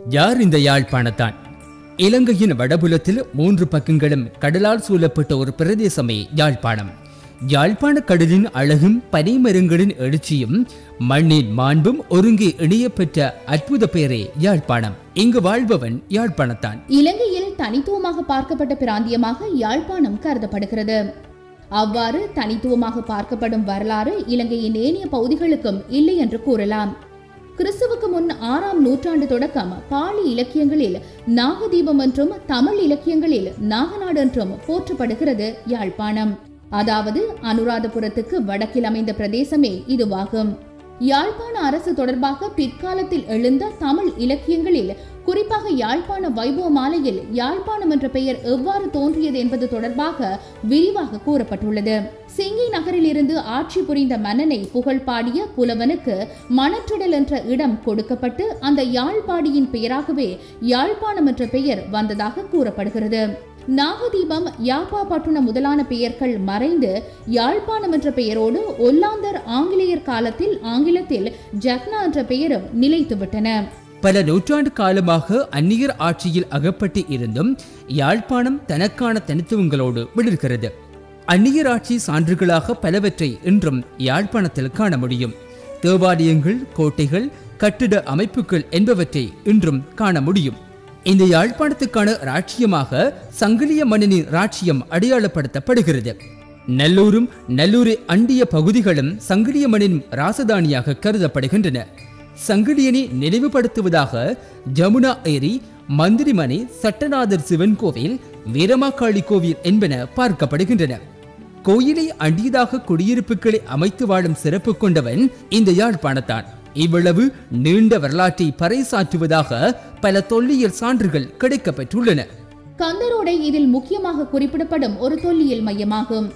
யார் இந்த யாழ்ப்பாணத்தான்? இலங்கையின் வடபுலத்தில் 3 பக்கங்களும் கடலால் சூழப்பட்ட ஒரு பிரதேசமே யாழ்ப்பாணம். யாழ்ப்பாண கடலின் அழகும் பனைமரங்களின் எழுச்சியும் மண்ணின் மாண்பும் ஒருங்கே இணையப்பெற்ற அற்புத பெயரே யாழ்ப்பாணம். இங்கு வாழ்பவன் யாழ்ப்பாணத்தான். இலங்கையில் தனித்துவமாக பார்க்கப்பட்ட பிராந்தியமாக யாழ்ப்பாணம் கருதப்படுகிறது. அவ்வாறு தனித்துவமாக பார்க்கப்படும் வரலாறு இலங்கையின் ஏனைய பகுதிகளுக்கும் இல்லை என்று கூறலாம். கிறிஸ்துவுக்கு முன் 6ஆம் நூற்றாண்டு தொடக்கம் பாலி இலக்கியங்களில் நாகதீபம் என்றும் தமிழ் இலக்கியங்களில் நாகநாடு என்றும் போற்றப்படுகிறது யாழ்ப்பாணம். அதாவது அனுராதபுரத்துக்கு வடக்கில் அமைந்த பிரதேசமே இதுவாகும். யாழ்ப்பாண அரசு தொடர்பாக பிற்காலத்தில் எழுந்த தமிழ் இலக்கியங்களில் குறிப்பாக யாழ்ப்பாண வைபவ மாலையில் யாழ்ப்பாணம் என்ற பெயர் எவ்வாறு தோன்றியது என்பது தொடர்பாக விரிவாக கூறப்பட்டுள்ளது. சிங்கி நகரில் இருந்து ஆட்சி புரிந்த மன்னனை புகழ் பாடிய புலவனுக்கு மணற்றுடல் என்ற இடம் கொடுக்கப்பட்டு அந்த யாழ்ப்பாடியின் பெயராகவே யாழ்ப்பாணம் என்ற பெயர் வந்ததாக கூறப்படுகிறது. நாகதீபம், யாப்பா பட்டுணம் முதலான பெயர்கள் மறைந்து யாழ்ப்பாணம் என்ற பெயரோடு ஒல்லாந்தர் ஆங்கிலேயர் காலத்தில் ஆங்கிலத்தில் ஜக்னா என்ற பெயரும் நிலைத்துவிட்டன. பல நூற்றாண்டு காலமாக அந்நியர் ஆட்சியில் அகப்பட்டு இருந்தும் யாழ்ப்பாணம் தனக்கான தனித்துவங்களோடு விடுகிறது. அந்நியர் ஆட்சி சான்றுகளாக பலவற்றை இன்றும் யாழ்ப்பாணத்தில் காண முடியும். தேவாலயங்கள், கோட்டைகள், கட்டிட அமைப்புகள் என்பவற்றை இன்றும் காண முடியும். இந்த யாழ்ப்பாணத்துக்கான ராட்சியமாக சங்கிலிய மன்னனின் ராட்சியம் அடையாளப்படுத்தப்படுகிறது. நல்லூரும் நல்லூரை அண்டிய பகுதிகளும் சங்கிலிய மன்னனின் ராசதானியாக கருதப்படுகின்றன. சங்கிலியனை நினைவுபடுத்துவதாக ஜமுனா ஏரி, மந்திரிமனை, சட்டநாதர் சிவன் கோவில், வீரமாக்காளி கோவில் என்பன பார்க்கப்படுகின்றன. கோயிலை அண்டியதாக குடியிருப்புகளை அமைத்து வாழும் சிறப்பு கொண்டவன் இந்த யாழ்ப்பாணத்தான். இவ்வளவு நீண்ட வரலாற்றை பறைசாற்றுவதாக பல தொல்லியல் சான்றுகள் கிடைக்கப்பெற்றுள்ளன. கந்தரோடை இதில் முக்கியமாக குறிப்பிடப்படும் ஒரு தொல்லியல் மையமாகும்.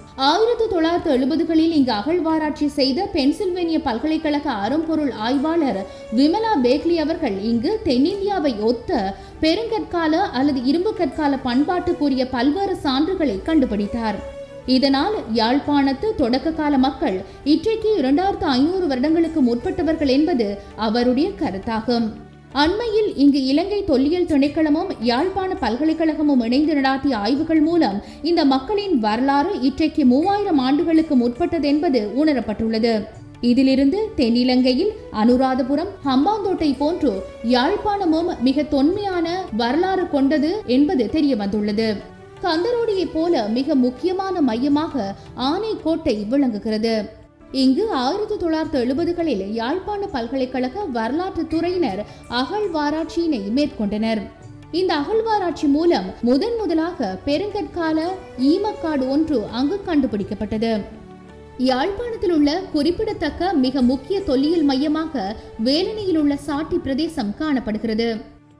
1970களில் இங்கு அகழ்வாராய்ச்சி செய்த பென்சில்வேனிய பல்கலைக்கழக அரும்பொருள் ஆய்வாளர் விமலா பேக்லி அவர்கள் இங்கு தென்னிந்தியாவை ஒத்த பெருங்கற்கால அல்லது இரும்பு கற்கால பண்பாட்டுக்குரிய பல்வேறு சான்றுகளை கண்டுபிடித்தார். இதனால் யாழ்ப்பாணத்து தொடக்க கால மக்கள் இன்றைக்கு 2500 வருடங்களுக்கு முற்பட்டவர்கள் என்பது அவருடைய கருத்தாகும். அண்மையில் இங்கு இலங்கை தொல்லியல் திணைக்களமும் யாழ்ப்பாண பல்கலைக்கழகமும் இணைந்து நடாத்திய ஆய்வுகள் மூலம் இந்த மக்களின் வரலாறு இன்றைக்கு 3000 ஆண்டுகளுக்கு முற்பட்டது என்பது உணரப்பட்டுள்ளது. இதிலிருந்து தென்னிலங்கையில் அனுராதபுரம், ஹம்பாந்தோட்டை போன்று யாழ்ப்பாணமும் மிக தொன்மையான வரலாறு கொண்டது என்பது தெரிய வந்துள்ளது. கந்தரோடியை போல மிக முக்கியமான மையமாக ஆனைக்கோட்டை விளங்குகிறது. இங்கு 1970களில் யாழ்ப்பாண பல்கலைக்கழக வரலாற்று துறையினர் அகழ்வாராய்ச்சியினை மேற்கொண்டனர். இந்த அகழ்வாராய்ச்சி மூலம் முதலாக பெருங்கற்கால ஈமக்காடு ஒன்று அங்கு கண்டுபிடிக்கப்பட்டது. யாழ்ப்பாணத்தில் உள்ள குறிப்பிடத்தக்க மிக முக்கிய தொல்லியல் மையமாக வேலணையில் உள்ள சாட்டி பிரதேசம் காணப்படுகிறது.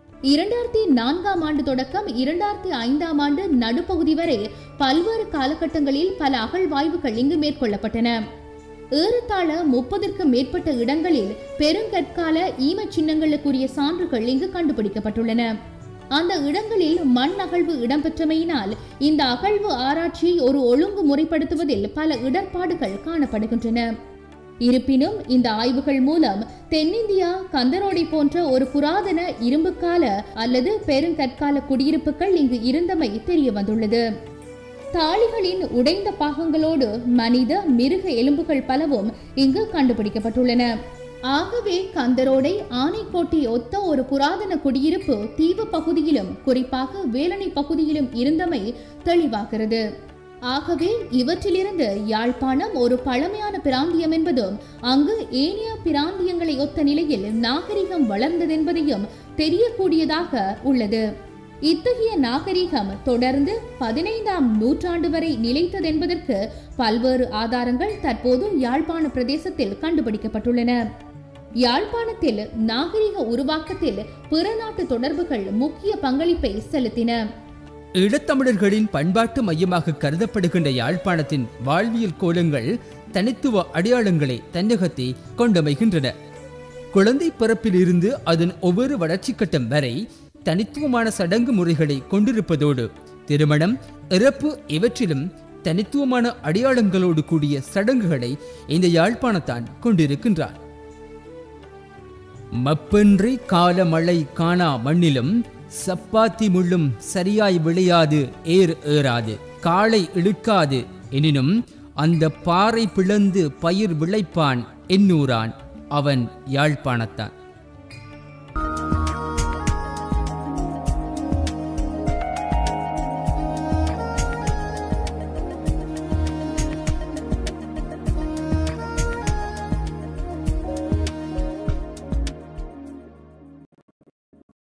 2004ஆம் ஆண்டு தொடக்கம் 2005ஆம் ஆண்டு நடுப்பகுதி வரை பல்வேறு காலகட்டங்களில் பல அகழ்வாய்வுகள் இங்கு மேற்கொள்ளப்பட்டன. ஏறத்தாழ 30க்கும் மேற்பட்ட இடங்களில் பெருங்கற்கால ஈம சின்னங்களுக்குரிய சான்றுகள் இங்கு கண்டுபிடிக்கப்பட்டுள்ளன. அந்த இடங்களில் மண் அகழ்வு இடம்பெற்றமையினால் இந்த அகழ்வு ஆராய்ச்சியை ஒரு ஒழுங்கு முறைப்படுத்துவதில் பல இடர்பாடுகள் காணப்படுகின்றன. இருப்பினும் இந்த ஆய்வுகள் மூலம் தென்னிந்தியா கந்தரோடை போன்ற ஒரு புராதன இரும்புக்கால அல்லது பெருங்கற்கால குடியிருப்புகள் இங்கு இருந்தமை தெரிய வந்துள்ளது. தாளிகளின் உடைந்த பாகங்களோடு மனித, மிருக எலும்புகள் பலவும் இங்கு கண்டுபிடிக்கப்பட்டுள்ளன. ஆகவே கந்தரோடை ஆனைக்கோட்டை ஒத்த ஒரு புராதன குடியிருப்பு தீவு பகுதியிலும் குறிப்பாக வேலணை பகுதியிலும் இருந்தமை தெளிவாகிறது. ஆகவே இவற்றிலிருந்து யாழ்ப்பாணம் ஒரு பழமையான பிராந்தியம் என்பதும் அங்கு ஏனைய பிராந்தியங்களை ஒத்த நிலையில் நாகரிகம் வளர்ந்ததென்பதையும் தெரியக்கூடியதாக உள்ளது. இத்தகைய நாகரிகம் தொடர்ந்து 15ஆம் நூற்றாண்டு வரை நிலைத்ததென்பதற்கு பல்வேறு ஆதாரங்கள் தற்போது யாழ்ப்பாண பிரதேசத்தில் கண்டுபிடிக்கப்பட்டுள்ளன. யாழ்ப்பாணத்தில் நாகரிக உருவாக்கத்தில் பிற நாட்டு தொடர்புகள் முக்கிய பங்களிப்பை செலுத்தின. ஈழத்தமிழர்களின் பண்பாட்டு மையமாக கருதப்படுகின்ற யாழ்ப்பாணத்தின் வாழ்வியல் கோலங்கள் தனித்துவ அடையாளங்களை தன்னகத்தை கொண்டமைகின்றன. குழந்தை பிறப்பில் இருந்து அதன் ஒவ்வொரு வளர்ச்சி கட்டம் வரை தனித்துவமான சடங்கு முறைகளை கொண்டிருப்பதோடு திருமணம், இறப்பு இவற்றிலும் தனித்துவமான அடையாளங்களோடு கூடிய சடங்குகளை இந்த யாழ்ப்பாணத்தான் கொண்டிருக்கின்றார். மப்பென்றி காலமழை காணா மண்ணிலும் சப்பாத்தி முள்ளும் சரியாய் விளையாது ஏறாது காளை இழுக்காது எனினும் அந்த பாறை பிளந்து பயிர் விளைப்பான் என்னூரான் அவன் யாழ்ப்பாணத்தான்.